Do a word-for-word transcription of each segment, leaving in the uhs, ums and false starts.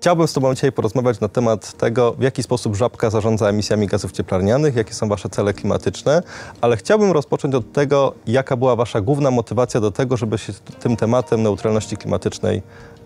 Chciałbym z Tobą dzisiaj porozmawiać na temat tego, w jaki sposób Żabka zarządza emisjami gazów cieplarnianych, jakie są Wasze cele klimatyczne, ale chciałbym rozpocząć od tego, jaka była Wasza główna motywacja do tego, żeby się tym tematem neutralności klimatycznej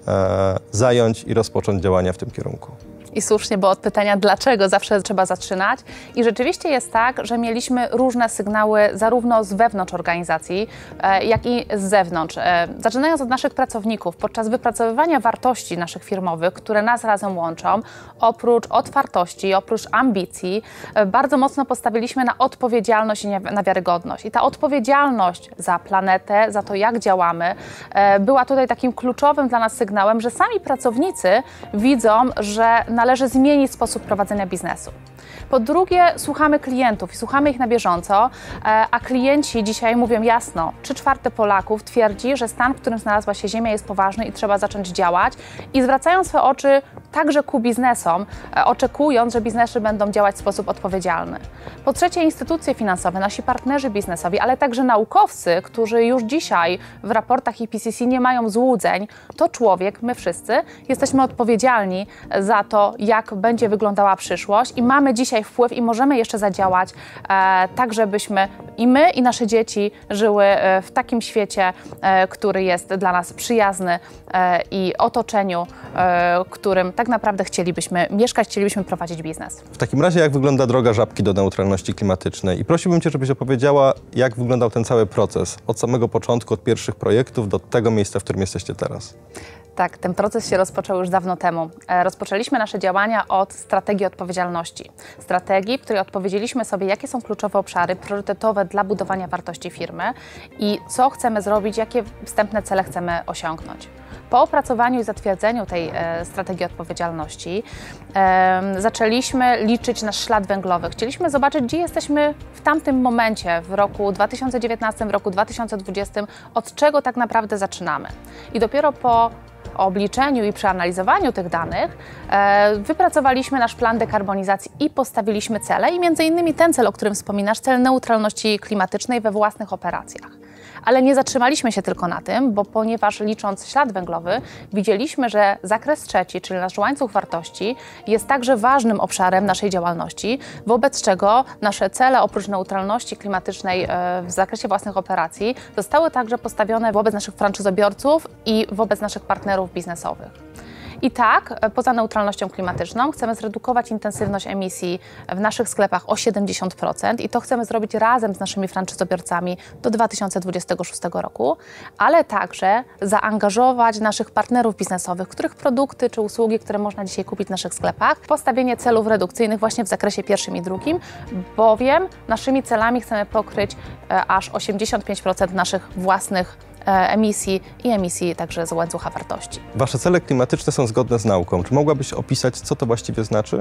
e, zająć i rozpocząć działania w tym kierunku. I słusznie, bo od pytania dlaczego zawsze trzeba zaczynać. I rzeczywiście jest tak, że mieliśmy różne sygnały zarówno z wewnątrz organizacji, e, jak i z zewnątrz. E, zaczynając od naszych pracowników, podczas wypracowywania wartości naszych firmowych, które nas razem łączą, oprócz otwartości, oprócz ambicji, e, bardzo mocno postawiliśmy na odpowiedzialność i na wiarygodność. I ta odpowiedzialność za planetę, za to, jak działamy, e, była tutaj takim kluczowym dla nas sygnałem, że sami pracownicy widzą, że należy zmienić sposób prowadzenia biznesu. Po drugie, słuchamy klientów i słuchamy ich na bieżąco, a klienci dzisiaj mówią jasno, trzy czwarte Polaków twierdzi, że stan, w którym znalazła się Ziemia, jest poważny i trzeba zacząć działać i zwracają swoje oczy także ku biznesom, oczekując, że biznesy będą działać w sposób odpowiedzialny. Po trzecie, instytucje finansowe, nasi partnerzy biznesowi, ale także naukowcy, którzy już dzisiaj w raportach I P C C nie mają złudzeń, to człowiek, my wszyscy, jesteśmy odpowiedzialni za to, jak będzie wyglądała przyszłość i mamy dzisiaj wpływ i możemy jeszcze zadziałać e, tak, żebyśmy i my, i nasze dzieci żyły e, w takim świecie, e, który jest dla nas przyjazny e, i otoczeniu, e, którym tak naprawdę chcielibyśmy mieszkać, chcielibyśmy prowadzić biznes. W takim razie, jak wygląda droga Żabki do neutralności klimatycznej? I prosiłbym Cię, żebyś opowiedziała, jak wyglądał ten cały proces od samego początku, od pierwszych projektów do tego miejsca, w którym jesteście teraz. Tak, ten proces się rozpoczął już dawno temu. Rozpoczęliśmy nasze działania od strategii odpowiedzialności. Strategii, w której odpowiedzieliśmy sobie, jakie są kluczowe obszary priorytetowe dla budowania wartości firmy i co chcemy zrobić, jakie wstępne cele chcemy osiągnąć. Po opracowaniu i zatwierdzeniu tej e, strategii odpowiedzialności e, zaczęliśmy liczyć nasz ślad węglowy. Chcieliśmy zobaczyć, gdzie jesteśmy w tamtym momencie, w roku dwa tysiące dziewiętnastym, w roku dwa tysiące dwudziestym, od czego tak naprawdę zaczynamy. I dopiero po obliczeniu i przeanalizowaniu tych danych e, wypracowaliśmy nasz plan dekarbonizacji i postawiliśmy cele i między innymi ten cel, o którym wspominasz, cel neutralności klimatycznej we własnych operacjach. Ale nie zatrzymaliśmy się tylko na tym, bo ponieważ licząc ślad węglowy, widzieliśmy, że zakres trzeci, czyli nasz łańcuch wartości, jest także ważnym obszarem naszej działalności, wobec czego nasze cele oprócz neutralności klimatycznej w zakresie własnych operacji zostały także postawione wobec naszych franczyzobiorców i wobec naszych partnerów biznesowych. I tak, poza neutralnością klimatyczną, chcemy zredukować intensywność emisji w naszych sklepach o siedemdziesiąt procent i to chcemy zrobić razem z naszymi franczyzobiorcami do dwa tysiące dwudziestego szóstego roku, ale także zaangażować naszych partnerów biznesowych, których produkty czy usługi, które można dzisiaj kupić w naszych sklepach, w postawienie celów redukcyjnych właśnie w zakresie pierwszym i drugim, bowiem naszymi celami chcemy pokryć aż osiemdziesiąt pięć procent naszych własnych emisji i emisji także z łańcucha wartości. Wasze cele klimatyczne są zgodne z nauką. Czy mogłabyś opisać, co to właściwie znaczy?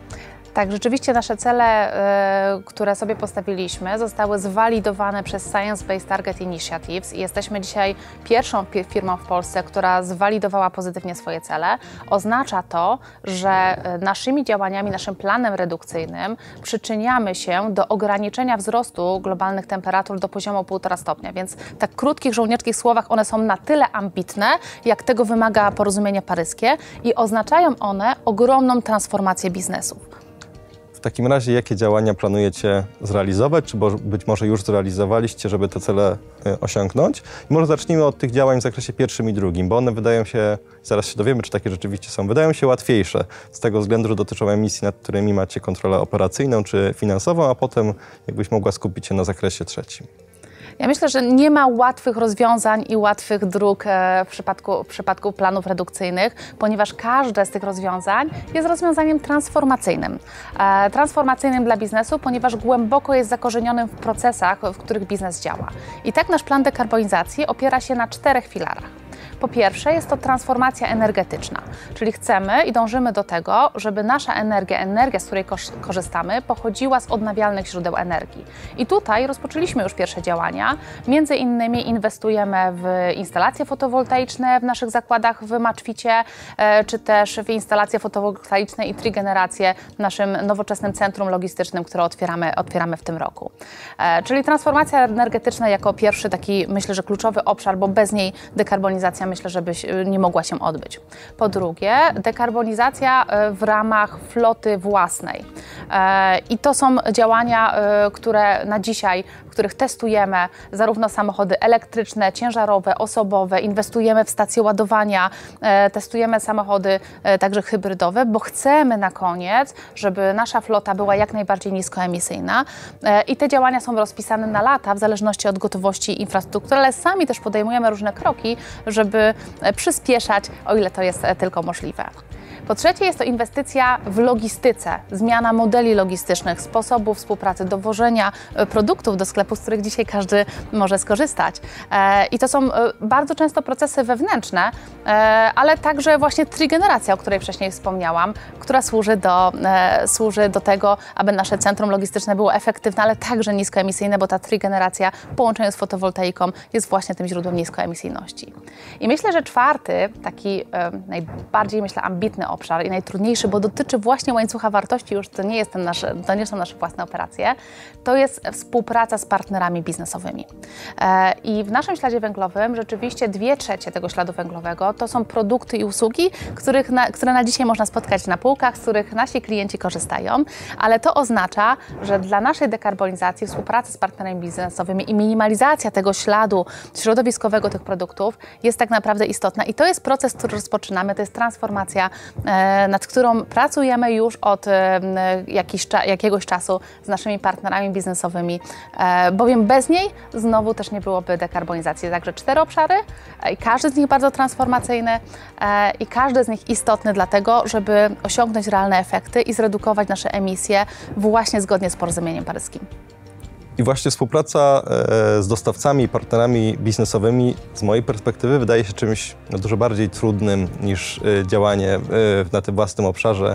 Tak, rzeczywiście nasze cele, y, które sobie postawiliśmy, zostały zwalidowane przez Science Based Target Initiatives i jesteśmy dzisiaj pierwszą firmą w Polsce, która zwalidowała pozytywnie swoje cele. Oznacza to, że naszymi działaniami, naszym planem redukcyjnym przyczyniamy się do ograniczenia wzrostu globalnych temperatur do poziomu półtora stopnia, więc w tak krótkich, żołnierskich słowach one są na tyle ambitne, jak tego wymaga porozumienie paryskie i oznaczają one ogromną transformację biznesów. W takim razie, jakie działania planujecie zrealizować, czy być może już zrealizowaliście, żeby te cele y, osiągnąć? I może zacznijmy od tych działań w zakresie pierwszym i drugim, bo one wydają się, zaraz się dowiemy, czy takie rzeczywiście są, wydają się łatwiejsze z tego względu, że dotyczą emisji, nad którymi macie kontrolę operacyjną czy finansową, a potem jakbyś mogła skupić się na zakresie trzecim. Ja myślę, że nie ma łatwych rozwiązań i łatwych dróg w przypadku, w przypadku planów redukcyjnych, ponieważ każde z tych rozwiązań jest rozwiązaniem transformacyjnym. E, transformacyjnym dla biznesu, ponieważ głęboko jest zakorzenionym w procesach, w których biznes działa. I tak nasz plan dekarbonizacji opiera się na czterech filarach. Po pierwsze, jest to transformacja energetyczna, czyli chcemy i dążymy do tego, żeby nasza energia, energia, z której korzystamy, pochodziła z odnawialnych źródeł energii. I tutaj rozpoczęliśmy już pierwsze działania. Między innymi inwestujemy w instalacje fotowoltaiczne w naszych zakładach w Maczwicie, czy też w instalacje fotowoltaiczne i trigenerację w naszym nowoczesnym centrum logistycznym, które otwieramy, otwieramy w tym roku. Czyli transformacja energetyczna jako pierwszy taki, myślę, że kluczowy obszar, bo bez niej dekarbonizacja myślę, żeby nie mogła się odbyć. Po drugie, dekarbonizacja w ramach floty własnej. I to są działania, które na dzisiaj, w których testujemy zarówno samochody elektryczne, ciężarowe, osobowe, inwestujemy w stacje ładowania, testujemy samochody także hybrydowe, bo chcemy na koniec, żeby nasza flota była jak najbardziej niskoemisyjna i te działania są rozpisane na lata w zależności od gotowości infrastruktury, ale sami też podejmujemy różne kroki, żeby przyspieszać, o ile to jest tylko możliwe. Po trzecie, jest to inwestycja w logistyce, zmiana modeli logistycznych, sposobów współpracy, dowożenia produktów do sklepów, z których dzisiaj każdy może skorzystać. I to są bardzo często procesy wewnętrzne, ale także właśnie trigeneracja, o której wcześniej wspomniałam, która służy do, służy do tego, aby nasze centrum logistyczne było efektywne, ale także niskoemisyjne, bo ta trigeneracja w połączeniu z fotowoltaiką jest właśnie tym źródłem niskoemisyjności. I myślę, że czwarty, taki najbardziej, myślę, ambitny obszar i najtrudniejszy, bo dotyczy właśnie łańcucha wartości, już to nie, jest ten nasz, to nie są nasze własne operacje, to jest współpraca z partnerami biznesowymi. E, I w naszym śladzie węglowym rzeczywiście dwie trzecie tego śladu węglowego to są produkty i usługi, których na, które na dzisiaj można spotkać na półkach, z których nasi klienci korzystają, ale to oznacza, że dla naszej dekarbonizacji współpraca z partnerami biznesowymi i minimalizacja tego śladu środowiskowego tych produktów jest tak naprawdę istotna i to jest proces, który rozpoczynamy, to jest transformacja, nad którą pracujemy już od jakiś, jakiegoś czasu z naszymi partnerami biznesowymi, bowiem bez niej znowu też nie byłoby dekarbonizacji. Także cztery obszary, każdy z nich bardzo transformacyjny i każdy z nich istotny dlatego, żeby osiągnąć realne efekty i zredukować nasze emisje właśnie zgodnie z porozumieniem paryskim. I właśnie współpraca z dostawcami i partnerami biznesowymi z mojej perspektywy wydaje się czymś dużo bardziej trudnym niż działanie na tym własnym obszarze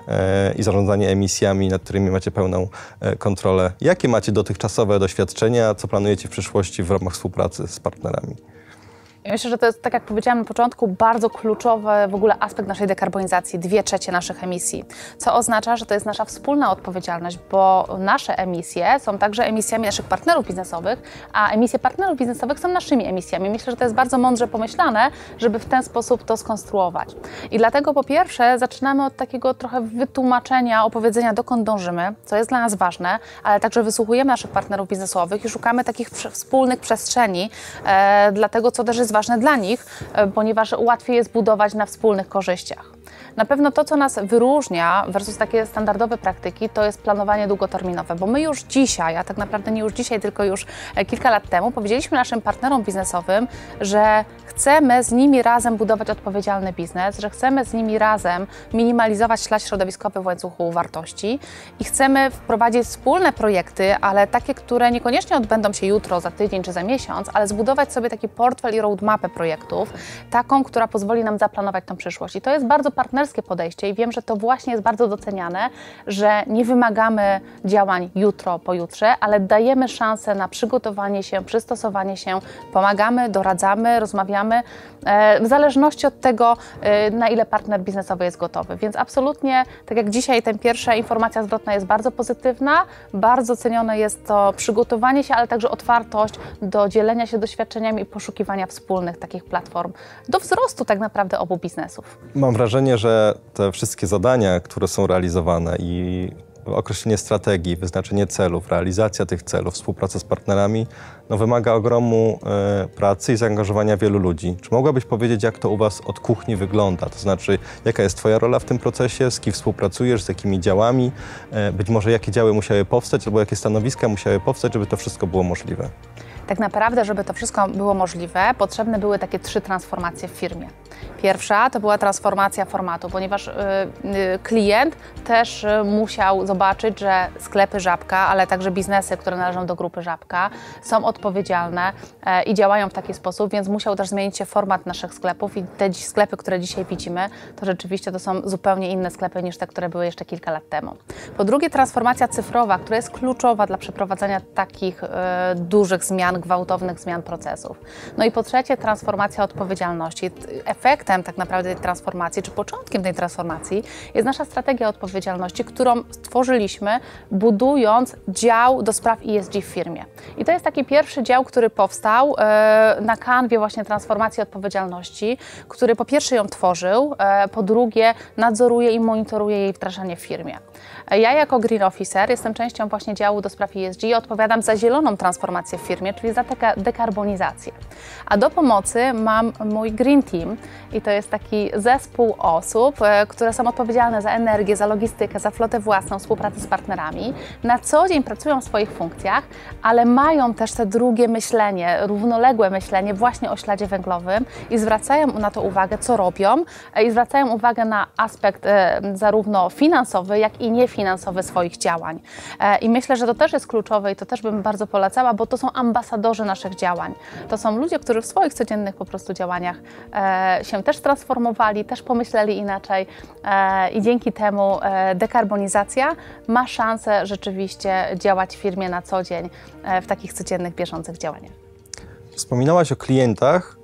i zarządzanie emisjami, nad którymi macie pełną kontrolę. Jakie macie dotychczasowe doświadczenia, co planujecie w przyszłości w ramach współpracy z partnerami? Myślę, że to jest, tak jak powiedziałam na początku, bardzo kluczowy w ogóle aspekt naszej dekarbonizacji, dwie trzecie naszych emisji, co oznacza, że to jest nasza wspólna odpowiedzialność, bo nasze emisje są także emisjami naszych partnerów biznesowych, a emisje partnerów biznesowych są naszymi emisjami. Myślę, że to jest bardzo mądrze pomyślane, żeby w ten sposób to skonstruować. I dlatego po pierwsze zaczynamy od takiego trochę wytłumaczenia, opowiedzenia, dokąd dążymy, co jest dla nas ważne, ale także wysłuchujemy naszych partnerów biznesowych i szukamy takich wspólnych przestrzeni e, dla tego, co też jest ważne dla nich, ponieważ łatwiej jest budować na wspólnych korzyściach. Na pewno to, co nas wyróżnia versus takie standardowe praktyki, to jest planowanie długoterminowe, bo my już dzisiaj, a tak naprawdę nie już dzisiaj, tylko już kilka lat temu, powiedzieliśmy naszym partnerom biznesowym, że chcemy z nimi razem budować odpowiedzialny biznes, że chcemy z nimi razem minimalizować ślad środowiskowy w łańcuchu wartości i chcemy wprowadzić wspólne projekty, ale takie, które niekoniecznie odbędą się jutro, za tydzień czy za miesiąc, ale zbudować sobie taki portfel i roadmapę projektów, taką, która pozwoli nam zaplanować tą przyszłość. I to jest bardzo partnerskie podejście i wiem, że to właśnie jest bardzo doceniane, że nie wymagamy działań jutro, pojutrze, ale dajemy szansę na przygotowanie się, przystosowanie się, pomagamy, doradzamy, rozmawiamy, e, w zależności od tego, e, na ile partner biznesowy jest gotowy. Więc absolutnie, tak jak dzisiaj, ta pierwsza informacja zwrotna jest bardzo pozytywna, bardzo cenione jest to przygotowanie się, ale także otwartość do dzielenia się doświadczeniami i poszukiwania wspólnych takich platform do wzrostu tak naprawdę obu biznesów. Mam wrażenie, że te wszystkie zadania, które są realizowane i określenie strategii, wyznaczenie celów, realizacja tych celów, współpraca z partnerami, no wymaga ogromu e, pracy i zaangażowania wielu ludzi. Czy mogłabyś powiedzieć, jak to u Was od kuchni wygląda? To znaczy, jaka jest Twoja rola w tym procesie, z kim współpracujesz, z jakimi działami, e, być może jakie działy musiały powstać, albo jakie stanowiska musiały powstać, żeby to wszystko było możliwe? Tak naprawdę, żeby to wszystko było możliwe, potrzebne były takie trzy transformacje w firmie. Pierwsza to była transformacja formatu, ponieważ y, y, klient też y, musiał zobaczyć, że sklepy Żabka, ale także biznesy, które należą do grupy Żabka, są odpowiedzialne y, i działają w taki sposób, więc musiał też zmienić się format naszych sklepów i te sklepy, które dzisiaj widzimy, to rzeczywiście to są zupełnie inne sklepy niż te, które były jeszcze kilka lat temu. Po drugie, transformacja cyfrowa, która jest kluczowa dla przeprowadzenia takich y, dużych zmian, zmian, gwałtownych zmian procesów. No i po trzecie, transformacja odpowiedzialności. Efektem tak naprawdę tej transformacji, czy początkiem tej transformacji jest nasza strategia odpowiedzialności, którą stworzyliśmy, budując dział do spraw E S G w firmie. I to jest taki pierwszy dział, który powstał e, na kanwie właśnie transformacji odpowiedzialności, który po pierwsze ją tworzył, e, po drugie nadzoruje i monitoruje jej wdrażanie w firmie. Ja jako Green Officer jestem częścią właśnie działu do spraw E S G i odpowiadam za zieloną transformację w firmie, czyli za dekarbonizację. A do pomocy mam mój Green Team i to jest taki zespół osób, które są odpowiedzialne za energię, za logistykę, za flotę własną, współpracę z partnerami. Na co dzień pracują w swoich funkcjach, ale mają też te drugie myślenie, równoległe myślenie właśnie o śladzie węglowym i zwracają na to uwagę, co robią i zwracają uwagę na aspekt zarówno finansowy, jak i niefinansowy swoich działań. I myślę, że to też jest kluczowe i to też bym bardzo polecała, bo to są ambasadorzy naszych działań. To są ludzie, którzy w swoich codziennych po prostu działaniach e, się też transformowali, też pomyśleli inaczej e, i dzięki temu e, dekarbonizacja ma szansę rzeczywiście działać w firmie na co dzień e, w takich codziennych, bieżących działaniach. Wspominałaś o klientach,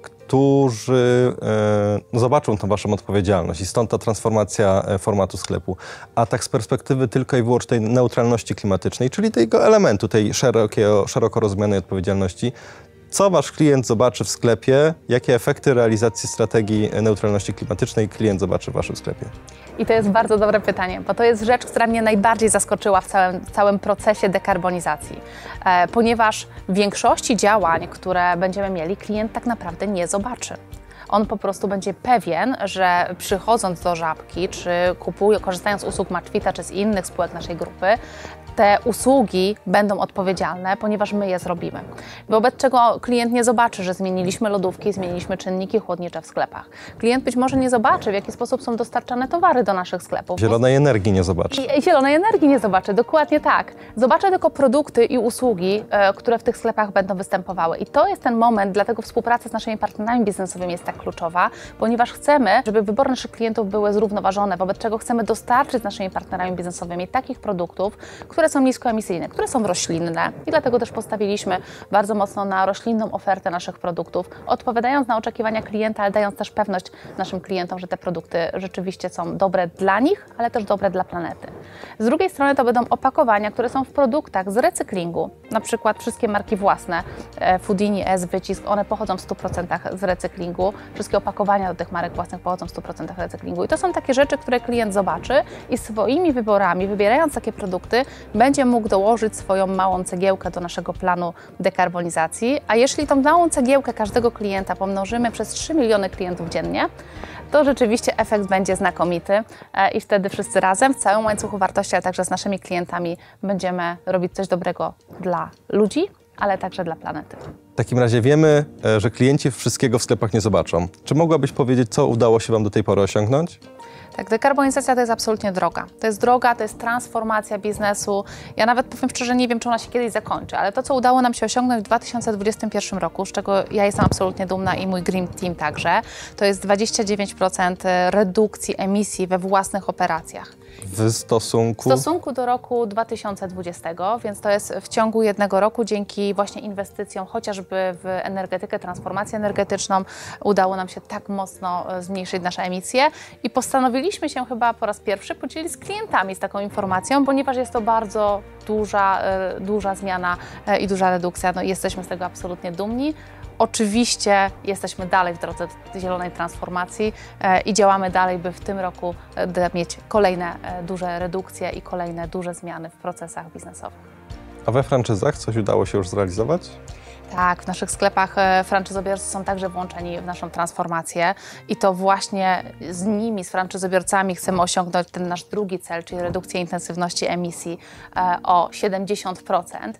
którzy e, zobaczą tą waszą odpowiedzialność i stąd ta transformacja e, formatu sklepu. A tak z perspektywy tylko i wyłącznie tej neutralności klimatycznej, czyli tego elementu, tej szerokiego, szeroko rozumianej odpowiedzialności, co wasz klient zobaczy w sklepie, jakie efekty realizacji strategii neutralności klimatycznej klient zobaczy w waszym sklepie? I to jest bardzo dobre pytanie, bo to jest rzecz, która mnie najbardziej zaskoczyła w całym, w całym procesie dekarbonizacji, e, ponieważ w większości działań, które będziemy mieli, klient tak naprawdę nie zobaczy. On po prostu będzie pewien, że przychodząc do Żabki, czy kupuje, korzystając z usług Maczwita, czy z innych spółek naszej grupy, te usługi będą odpowiedzialne, ponieważ my je zrobimy. Wobec czego klient nie zobaczy, że zmieniliśmy lodówki, zmieniliśmy czynniki chłodnicze w sklepach. Klient być może nie zobaczy, w jaki sposób są dostarczane towary do naszych sklepów. Zielonej energii nie zobaczy. I zielonej energii nie zobaczy, dokładnie tak. Zobaczę tylko produkty i usługi, e, które w tych sklepach będą występowały. I to jest ten moment, dlatego współpraca z naszymi partnerami biznesowymi jest tak kluczowa, ponieważ chcemy, żeby wybory naszych klientów były zrównoważone, wobec czego chcemy dostarczyć z naszymi partnerami biznesowymi takich produktów, które są niskoemisyjne, które są roślinne i dlatego też postawiliśmy bardzo mocno na roślinną ofertę naszych produktów, odpowiadając na oczekiwania klienta, ale dając też pewność naszym klientom, że te produkty rzeczywiście są dobre dla nich, ale też dobre dla planety. Z drugiej strony to będą opakowania, które są w produktach z recyklingu, na przykład wszystkie marki własne, Foodini, S, Wycisk, one pochodzą w stu procentach z recyklingu, wszystkie opakowania do tych marek własnych pochodzą w stu procentach recyklingu i to są takie rzeczy, które klient zobaczy i swoimi wyborami, wybierając takie produkty, będzie mógł dołożyć swoją małą cegiełkę do naszego planu dekarbonizacji, a jeśli tą małą cegiełkę każdego klienta pomnożymy przez trzy miliony klientów dziennie, to rzeczywiście efekt będzie znakomity i wtedy wszyscy razem w całym łańcuchu wartości, ale także z naszymi klientami będziemy robić coś dobrego dla ludzi, ale także dla planety. W takim razie wiemy, że klienci wszystkiego w sklepach nie zobaczą. Czy mogłabyś powiedzieć, co udało się wam do tej pory osiągnąć? Tak, dekarbonizacja to jest absolutnie droga. To jest droga, to jest transformacja biznesu. Ja nawet powiem szczerze, nie wiem, czy ona się kiedyś zakończy, ale to, co udało nam się osiągnąć w dwa tysiące dwudziestym pierwszym roku, z czego ja jestem absolutnie dumna i mój Green Team także, to jest dwadzieścia dziewięć procent redukcji emisji we własnych operacjach. W stosunku? W stosunku do roku dwa tysiące dwudziestego, więc to jest w ciągu jednego roku dzięki właśnie inwestycjom chociażby w energetykę, transformację energetyczną udało nam się tak mocno zmniejszyć nasze emisje i postanowiliśmy się chyba po raz pierwszy podzielić z klientami z taką informacją, ponieważ jest to bardzo duża, duża zmiana i duża redukcja. No, jesteśmy z tego absolutnie dumni. Oczywiście jesteśmy dalej w drodze zielonej transformacji e, i działamy dalej, by w tym roku e, mieć kolejne e, duże redukcje i kolejne duże zmiany w procesach biznesowych. A we franczyzach coś udało się już zrealizować? Tak, w naszych sklepach franczyzobiorcy są także włączeni w naszą transformację i to właśnie z nimi, z franczyzobiorcami chcemy osiągnąć ten nasz drugi cel, czyli redukcję intensywności emisji o siedemdziesiąt procent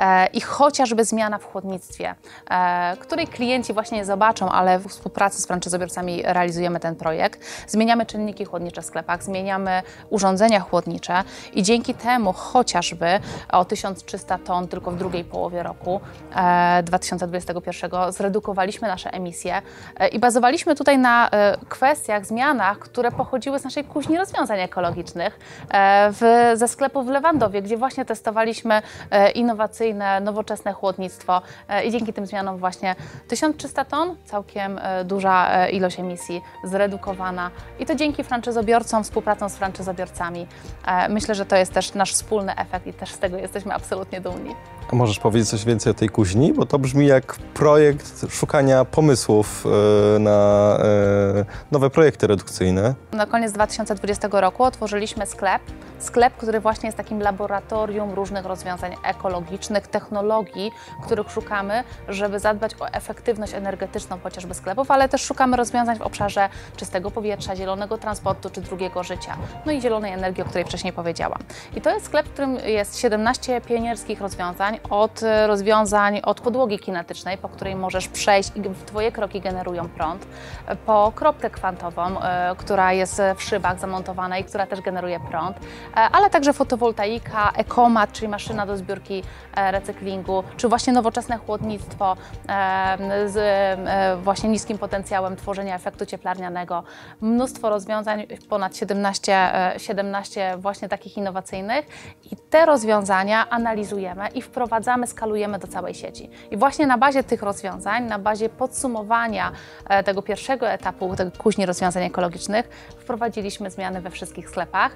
i chociażby zmiana w chłodnictwie, której klienci właśnie nie zobaczą, ale w współpracy z franczyzobiorcami realizujemy ten projekt. Zmieniamy czynniki chłodnicze w sklepach, zmieniamy urządzenia chłodnicze i dzięki temu chociażby o tysiąc trzysta ton tylko w drugiej połowie roku dwa tysiące dwudziestego pierwszego zredukowaliśmy nasze emisje i bazowaliśmy tutaj na kwestiach, zmianach, które pochodziły z naszej kuźni rozwiązań ekologicznych w, ze sklepu w Lewandowie, gdzie właśnie testowaliśmy innowacyjne, nowoczesne chłodnictwo i dzięki tym zmianom właśnie tysiąc trzysta ton, całkiem duża ilość emisji zredukowana i to dzięki franczyzobiorcom, współpracą z franczyzobiorcami. Myślę, że to jest też nasz wspólny efekt i też z tego jesteśmy absolutnie dumni. A możesz powiedzieć coś więcej o tej kuźni? Bo to brzmi jak projekt szukania pomysłów na nowe projekty redukcyjne. Na koniec dwa tysiące dwudziestego roku otworzyliśmy sklep. Sklep, który właśnie jest takim laboratorium różnych rozwiązań ekologicznych, technologii, których szukamy, żeby zadbać o efektywność energetyczną chociażby sklepów, ale też szukamy rozwiązań w obszarze czystego powietrza, zielonego transportu czy drugiego życia, no i zielonej energii, o której wcześniej powiedziałam. I to jest sklep, w którym jest siedemnaście pionierskich rozwiązań, od rozwiązań od podłogi kinetycznej, po której możesz przejść i Twoje kroki generują prąd, po kropkę kwantową, która jest w szybach zamontowana i która też generuje prąd, ale także fotowoltaika, ekomat, czyli maszyna do zbiórki recyklingu, czy właśnie nowoczesne chłodnictwo z właśnie niskim potencjałem tworzenia efektu cieplarnianego. Mnóstwo rozwiązań, ponad siedemnaście, siedemnaście właśnie takich innowacyjnych i te rozwiązania analizujemy i wprowadzamy, skalujemy do całej sieci. I właśnie na bazie tych rozwiązań, na bazie podsumowania tego pierwszego etapu, tego kuźni rozwiązań ekologicznych, wprowadziliśmy zmiany we wszystkich sklepach.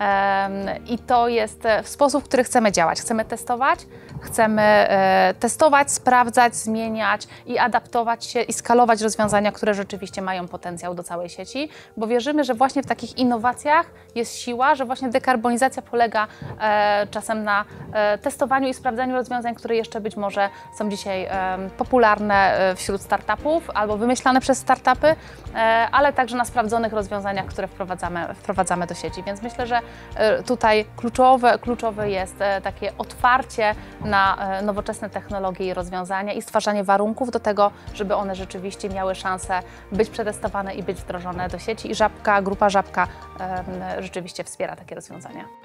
I to jest sposób, w który chcemy działać. Chcemy testować, chcemy testować, sprawdzać, zmieniać i adaptować się i skalować rozwiązania, które rzeczywiście mają potencjał do całej sieci, bo wierzymy, że właśnie w takich innowacjach jest siła, że właśnie dekarbonizacja polega czasem na testowaniu i sprawdzaniu rozwiązań, które jeszcze być może są dzisiaj popularne wśród startupów albo wymyślane przez startupy, ale także na sprawdzonych rozwiązaniach, które wprowadzamy, wprowadzamy do sieci. Więc myślę, że tutaj kluczowe, kluczowe jest takie otwarcie na nowoczesne technologie i rozwiązania i stwarzanie warunków do tego, żeby one rzeczywiście miały szansę być przetestowane i być wdrożone do sieci. I Żabka, Grupa Żabka rzeczywiście wspiera takie rozwiązania.